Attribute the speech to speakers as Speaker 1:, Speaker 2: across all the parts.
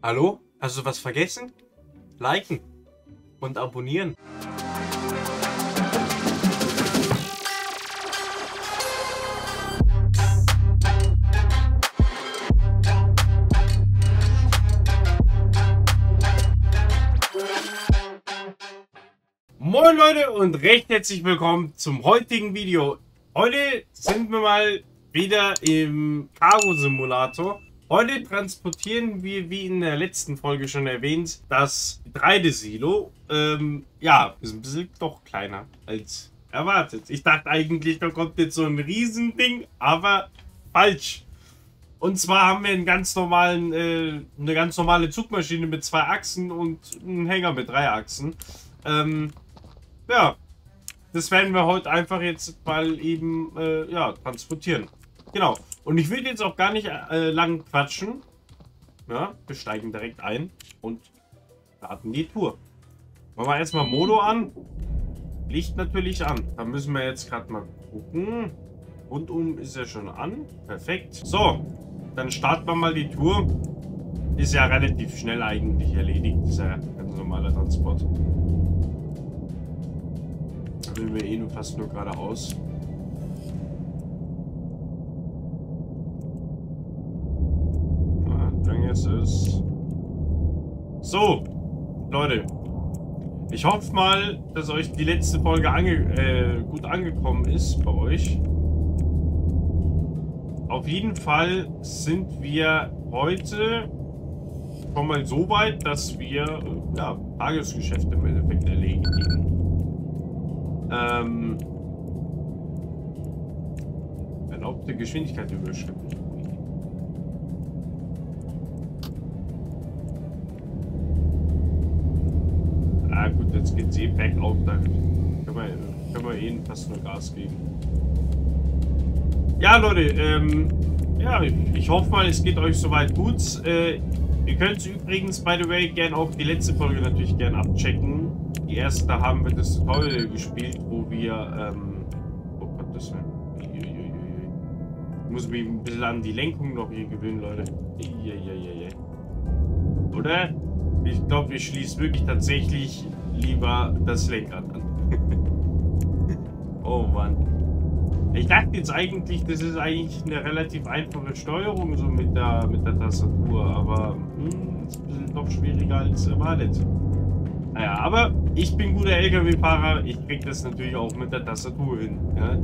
Speaker 1: Hallo? Hast du was vergessen? Liken und abonnieren. Moin Leute und recht herzlich willkommen zum heutigen Video. Heute sind wir mal wieder im Cargo Simulator. Heute transportieren wir, wie in der letzten Folge schon erwähnt, das Getreidesilo. Ja, ist ein bisschen doch kleiner als erwartet. Ich dachte eigentlich, da kommt jetzt so ein Riesending, aber falsch. Und zwar haben wir einen ganz normalen, eine ganz normale Zugmaschine mit 2 Achsen und einen Hänger mit 3 Achsen. Ja, das werden wir heute einfach jetzt mal eben ja, transportieren. Genau. Und ich will jetzt auch gar nicht lang quatschen. Ja, wir steigen direkt ein und starten die Tour. Machen wir erstmal Modo an. Licht natürlich an. Da müssen wir jetzt gerade mal gucken. Rundum ist er schon an. Perfekt. So, dann starten wir mal die Tour. Ist ja relativ schnell eigentlich erledigt. Ist ja ganz normaler Transport. Da will wir eh nur fast nur geradeaus. Dann ist es. So, Leute. Ich hoffe mal, dass euch die letzte Folge gut angekommen ist bei euch. Auf jeden Fall sind wir heute schon mal so weit, dass wir ja, Tagesgeschäfte im Endeffekt erledigen. Erlaubte Geschwindigkeit überschritten. Ah gut, jetzt geht's eh bergauf, da können wir eh fast nur Gas geben. Ja Leute, ja, ich hoffe mal, es geht euch soweit gut. Ihr könnt übrigens, by the way, gerne auch die letzte Folge natürlich gerne abchecken. Die erste, da haben wir das Tutorial gespielt, wo wir, oh Gott, das war... Ich muss mich ein bisschen an die Lenkung noch hier gewöhnen, Leute. Oder? Ich glaube, ich schließe wirklich tatsächlich lieber das Lenkrad an. Oh Mann. Ich dachte jetzt eigentlich, das ist eigentlich eine relativ einfache Steuerung so mit der Tastatur, aber ist ein bisschen doch schwieriger als erwartet. Naja, aber ich bin guter LKW-Fahrer, ich krieg das natürlich auch mit der Tastatur hin. Ja?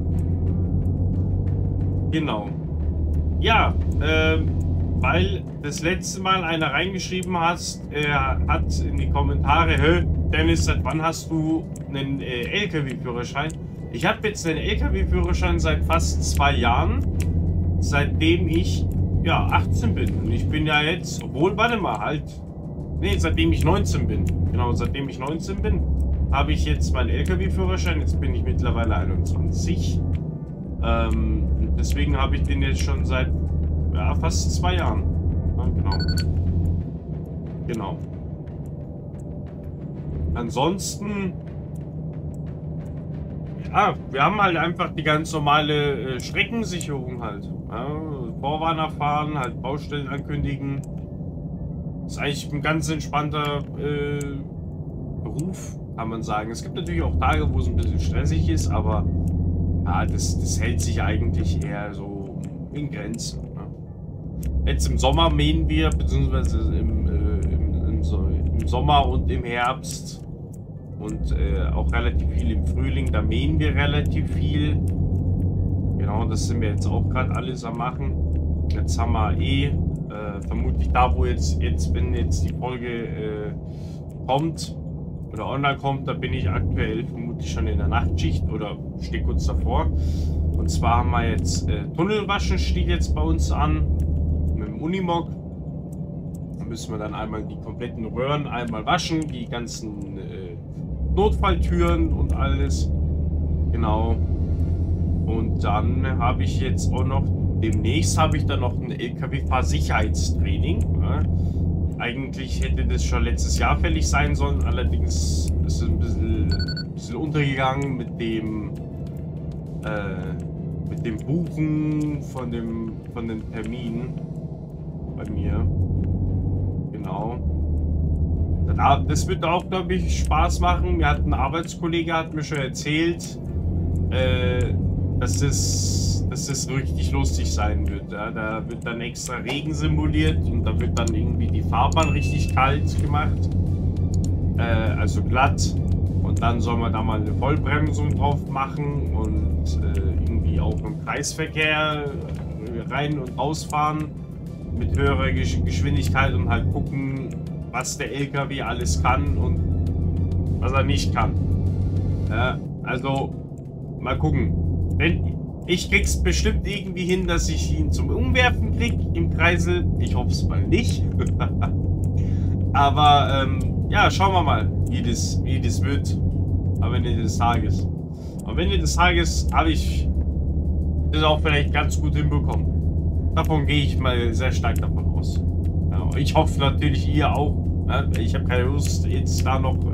Speaker 1: Genau. Ja, weil das letzte Mal einer reingeschrieben hat in die Kommentare, hey, Dennis, seit wann hast du einen LKW-Führerschein? Ich habe jetzt einen LKW-Führerschein seit fast 2 Jahren, seitdem ich ja 18 bin. Und ich bin ja jetzt, obwohl, warte mal, halt, nee, seitdem ich 19 bin. Genau, seitdem ich 19 bin, habe ich jetzt meinen LKW-Führerschein. Jetzt bin ich mittlerweile 21. Deswegen habe ich den jetzt schon seit ja, fast 2 Jahren. Ja, genau. Genau. Ansonsten, ja, wir haben halt einfach die ganz normale Streckensicherung halt. Ja, Vorwarner fahren, halt Baustellen ankündigen. Ist eigentlich ein ganz entspannter Beruf, kann man sagen. Es gibt natürlich auch Tage, wo es ein bisschen stressig ist, aber ja, das hält sich eigentlich eher so in Grenzen. Ne? Jetzt im Sommer mähen wir, beziehungsweise im Sommer und im Herbst und auch relativ viel im Frühling, da mähen wir relativ viel. Genau, das sind wir jetzt auch gerade alles am machen. Jetzt haben wir vermutlich da, wo jetzt wenn jetzt die Folge kommt oder online kommt, da bin ich aktuell vermutlich schon in der Nachtschicht oder stehe kurz davor. Und zwar haben wir jetzt Tunnelwaschen steht jetzt bei uns an mit dem Unimog. Da müssen wir dann einmal die kompletten Röhren einmal waschen, die ganzen Notfalltüren und alles. Genau. Und dann habe ich jetzt auch noch, demnächst habe ich dann noch ein LKW-Fahrsicherheitstraining. Ja. Eigentlich hätte das schon letztes Jahr fällig sein sollen, allerdings ist es ein bisschen untergegangen mit dem Buchen von den Terminen bei mir. Genau. Das wird auch, glaube ich, Spaß machen. Mir hat ein Arbeitskollege hat mir schon erzählt, dass das richtig lustig sein wird. Ja? Da wird dann extra Regen simuliert und da wird dann irgendwie die Fahrbahn richtig kalt gemacht. Also glatt. Und dann soll man da mal eine Vollbremsung drauf machen und irgendwie auch im Kreisverkehr rein und rausfahren mit höherer Geschwindigkeit und halt gucken, was der LKW alles kann und was er nicht kann. Also mal gucken. Ich krieg's bestimmt irgendwie hin, dass ich ihn zum Umwerfen krieg im Kreisel. Ich hoffe es mal nicht. Aber ja, schauen wir mal, wie das wird. Am Ende des Tages. Am Ende des Tages habe ich das auch vielleicht ganz gut hinbekommen. Davon gehe ich mal sehr stark davon aus. Ja, ich hoffe natürlich, ihr auch. Ja, ich habe keine Lust, jetzt da noch,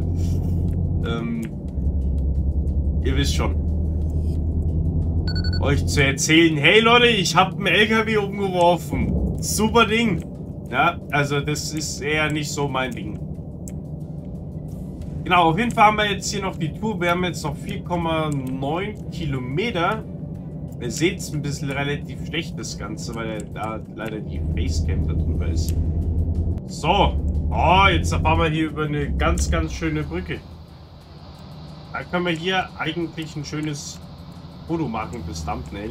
Speaker 1: ihr wisst schon, euch zu erzählen, hey Leute, ich habe einen LKW umgeworfen. Super Ding. Ja, also das ist eher nicht so mein Ding. Genau, auf jeden Fall haben wir jetzt hier noch die Tour. Wir haben jetzt noch 4,9 Kilometer. Ihr seht es ein bisschen relativ schlecht, das Ganze, weil da leider die Facecam da drüber ist. So. Oh, jetzt fahren wir hier über eine ganz, ganz schöne Brücke. Da können wir hier eigentlich ein schönes Foto machen fürs Thumbnail.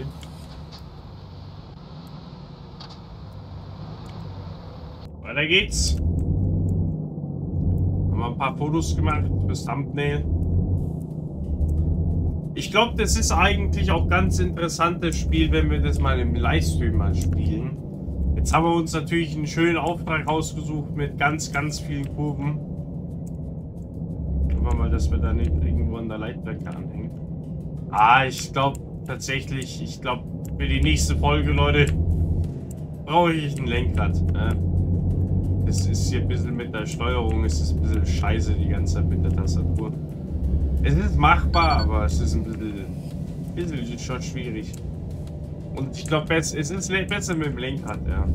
Speaker 1: Weiter geht's. Haben wir ein paar Fotos gemacht fürs Thumbnail. Ich glaube, das ist eigentlich auch ganz interessantes Spiel, wenn wir das mal im Livestream mal spielen. Jetzt haben wir uns natürlich einen schönen Auftrag rausgesucht mit ganz, ganz vielen Kurven. Gucken wir mal, dass wir da nicht irgendwo an der Leitplanke anhängen. Ich glaube tatsächlich, für die nächste Folge, Leute, brauche ich ein Lenkrad. Es ist hier ein bisschen mit der Steuerung, es ist ein bisschen scheiße die ganze Zeit mit der Tastatur. Es ist machbar, aber es ist ein bisschen schon schwierig. Und ich glaube, es ist besser mit dem Lenkrad, ja.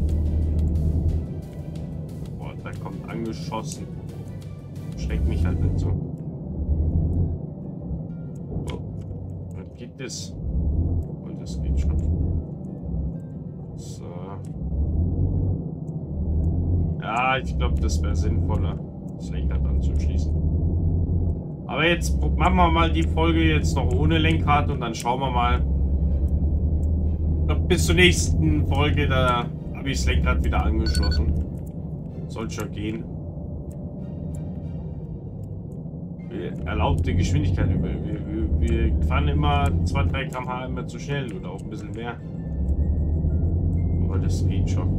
Speaker 1: Boah, da kommt angeschossen. Schreckt mich halt nicht so. Oh, was geht das? Und das geht schon. So. Ja, ich glaube, das wäre sinnvoller, das Lenkrad anzuschließen. Aber jetzt machen wir mal die Folge jetzt noch ohne Lenkrad und dann schauen wir mal. Ich glaube, bis zur nächsten Folge, da habe ich das Lenkrad wieder angeschlossen. Soll schon gehen. Erlaubte Geschwindigkeit. Wir fahren immer 2-3 km/h immer zu schnell oder auch ein bisschen mehr. Aber das geht schon.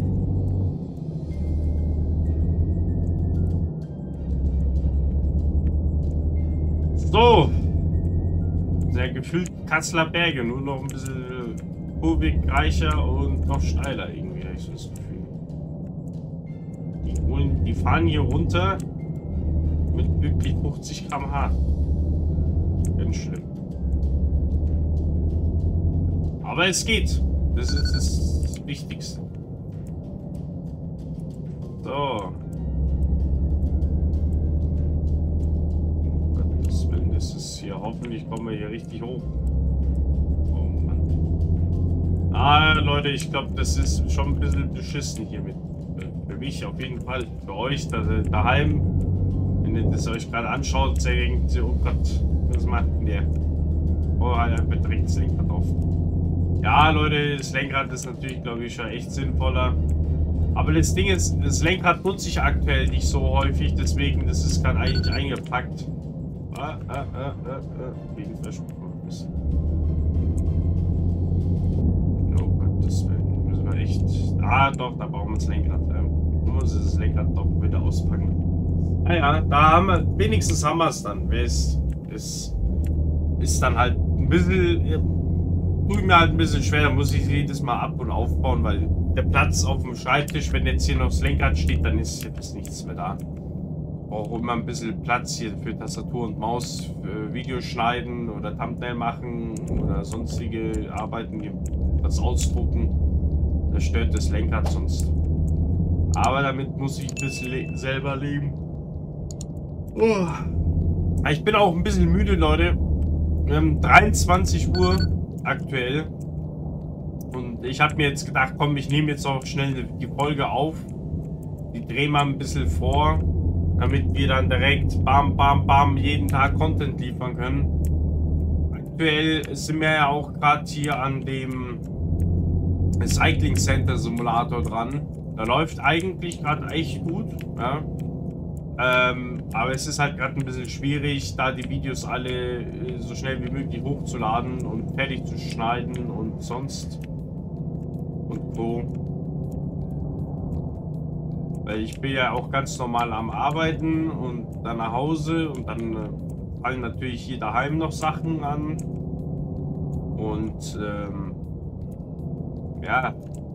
Speaker 1: So, sehr gefüllt Kasseler Berge, nur noch ein bisschen kurvig, reicher und noch steiler irgendwie, habe ich so das Gefühl. Die fahren hier runter mit wirklich 50 km/h. Ganz schlimm. Aber es geht. Das ist das Wichtigste. So. Das ist hier, hoffentlich kommen wir hier richtig hoch. Oh Mann. Leute, ich glaube, das ist schon ein bisschen beschissen hier mit. Für mich auf jeden Fall. Für euch daheim. Wenn ihr das euch gerade anschaut, denkt ihr, oh Gott, was macht denn der? Oh, halt einfach direkt das Lenkrad auf. Ja, Leute, das Lenkrad ist natürlich, glaube ich, schon echt sinnvoller. Aber das Ding ist, das Lenkrad nutze ich aktuell nicht so häufig, deswegen, das ist gerade eigentlich eingepackt. Wegen Versprung. Oh Gottes Willen. Müssen wir echt. Doch, da brauchen wir das Lenkrad. Man muss das Lenkrad doch wieder auspacken. Naja, da haben wir. Wenigstens haben wir es dann. Es ist dann halt ein bisschen. Tut mir halt ein bisschen schwer. Da muss ich jedes Mal ab- und aufbauen, weil der Platz auf dem Schreibtisch, wenn jetzt hier noch das Lenkrad steht, dann ist jetzt nichts mehr da. Auch immer ein bisschen Platz hier für Tastatur und Maus, für Videos schneiden oder Thumbnail machen oder sonstige Arbeiten, das ausdrucken. Das stört das Lenkrad sonst. Aber damit muss ich ein bisschen selber leben. Oh. Ich bin auch ein bisschen müde, Leute. 23 Uhr aktuell. Und ich habe mir jetzt gedacht, komm, ich nehme jetzt auch schnell die Folge auf. Die drehen wir ein bisschen vor, damit wir dann direkt bam, bam, bam jeden Tag Content liefern können. Aktuell sind wir ja auch gerade hier an dem Cycling Center Simulator dran. Da läuft eigentlich gerade echt gut. Ja. Aber es ist halt gerade ein bisschen schwierig, da die Videos alle so schnell wie möglich hochzuladen und fertig zu schneiden und sonst und so. Weil ich bin ja auch ganz normal am Arbeiten und dann nach Hause und dann fallen natürlich hier daheim noch Sachen an. Und ja.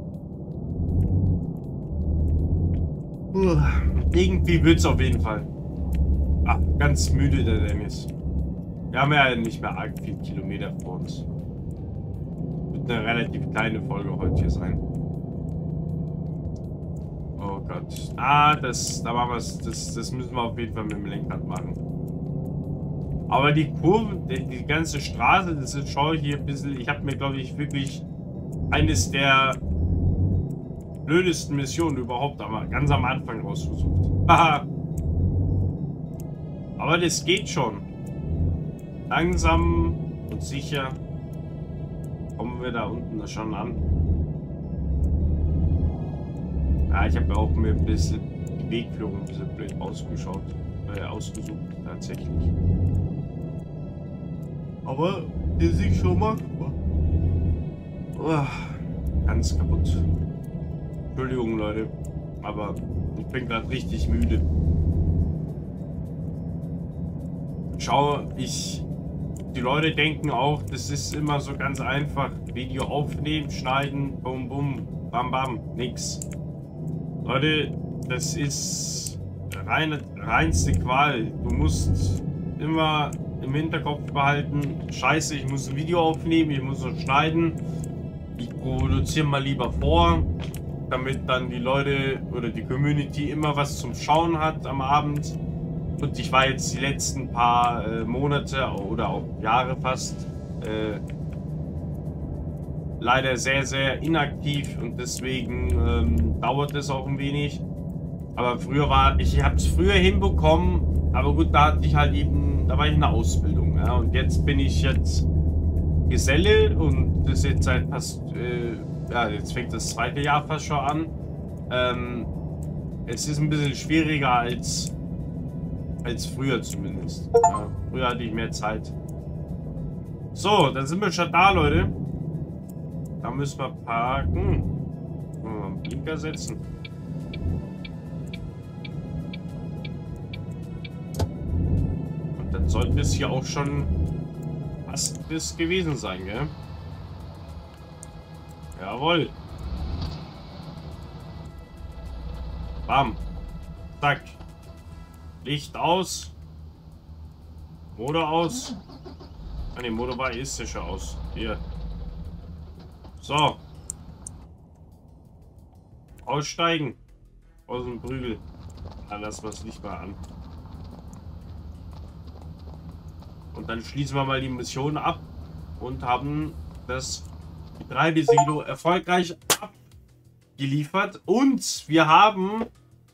Speaker 1: Irgendwie wird es auf jeden Fall. Ach, ganz müde der Dennis. Wir haben ja nicht mehr arg viel Kilometer vor uns. Wird eine relativ kleine Folge heute hier sein. Oh Gott. Ah, das müssen wir auf jeden Fall mit dem Lenkrad machen. Aber die Kurve, die ganze Straße, das ist schon hier ein bisschen. Ich habe mir, glaube ich, wirklich eines der blödesten Missionen überhaupt, aber ganz am Anfang rausgesucht. Haha. Aber das geht schon. Langsam und sicher kommen wir da unten schon an. Ja, ich habe ja auch mir ein bisschen die Wegführung ein bisschen blöd ausgesucht tatsächlich. Aber der ist schon machbar. Ganz kaputt. Entschuldigung, Leute, aber ich bin gerade richtig müde. Schau, die Leute denken auch, das ist immer so ganz einfach. Video aufnehmen, schneiden, bum bum, bam bam, nix. Leute, das ist reinste Qual. Du musst immer im Hinterkopf behalten, scheiße, ich muss ein Video aufnehmen, ich muss noch schneiden. Ich produziere mal lieber vor, damit dann die Leute oder die Community immer was zum Schauen hat am Abend. Und ich war jetzt die letzten paar Monate oder auch Jahre fast leider sehr, sehr inaktiv und deswegen dauert es auch ein wenig. Aber ich habe es früher hinbekommen, aber gut, da hatte ich halt eben, da war ich in der Ausbildung, ja, und jetzt bin ich jetzt Geselle und das ist jetzt seit fast, ja, jetzt fängt das zweite Jahr fast schon an. Es ist ein bisschen schwieriger als früher zumindest. Ja, früher hatte ich mehr Zeit. So, dann sind wir schon da, Leute. Da müssen wir parken. Mal einen Blinker setzen. Und dann sollte es hier auch schon fast das gewesen sein, gell? Jawohl. Bam. Zack. Licht aus. Motor aus. Ah ne, Motor war ist ja schon aus. Hier. So. Aussteigen. Aus dem Prügel. Dann lassen wir das Licht mal an. Und dann schließen wir mal die Mission ab. Und haben das Getreidesilo erfolgreich abgeliefert. Und wir haben...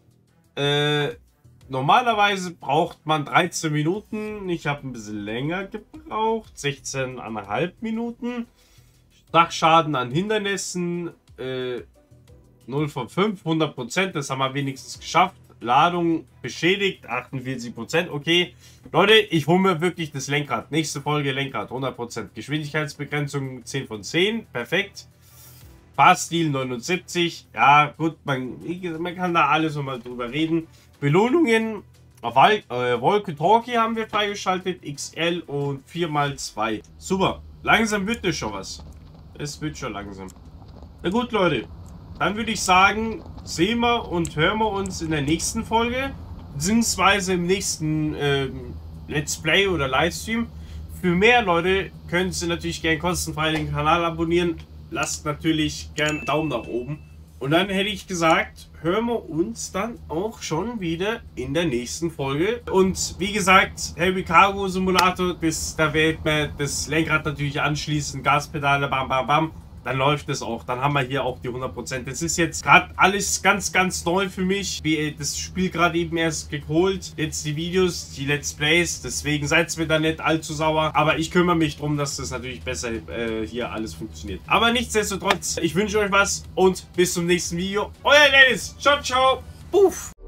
Speaker 1: normalerweise braucht man 13 Minuten. Ich habe ein bisschen länger gebraucht. 16,5 Minuten. Sachschaden an Hindernissen 0 von 5, 100%. Das haben wir wenigstens geschafft. Ladung beschädigt, 48%. Okay, Leute, ich hole mir wirklich das Lenkrad. Nächste Folge Lenkrad, 100%. Geschwindigkeitsbegrenzung 10 von 10. Perfekt. Fahrstil 79. Ja, gut, man kann da alles nochmal drüber reden. Belohnungen auf Walkie-Talkie haben wir freigeschaltet. XL und 4x2. Super. Langsam wird das schon was. Es wird schon langsam. Na gut, Leute. Dann würde ich sagen, sehen wir und hören wir uns in der nächsten Folge. Beziehungsweise im nächsten Let's Play oder Livestream. Für mehr, Leute, können Sie natürlich gerne kostenfrei den Kanal abonnieren. Lasst natürlich gerne einen Daumen nach oben. Und dann hätte ich gesagt, hören wir uns dann auch schon wieder in der nächsten Folge. Und wie gesagt, Heavy Cargo Simulator, da wird man das Lenkrad natürlich anschließen, Gaspedale, bam, bam, bam. Dann läuft es auch. Dann haben wir hier auch die 100%. Das ist jetzt gerade alles ganz, ganz neu für mich. Wie das Spiel gerade eben erst geholt. Jetzt die Videos, die Let's Plays. Deswegen seid mir da nicht allzu sauer. Aber ich kümmere mich darum, dass das natürlich besser hier alles funktioniert. Aber nichtsdestotrotz, ich wünsche euch was und bis zum nächsten Video. Euer Dennis. Ciao, ciao. Puff.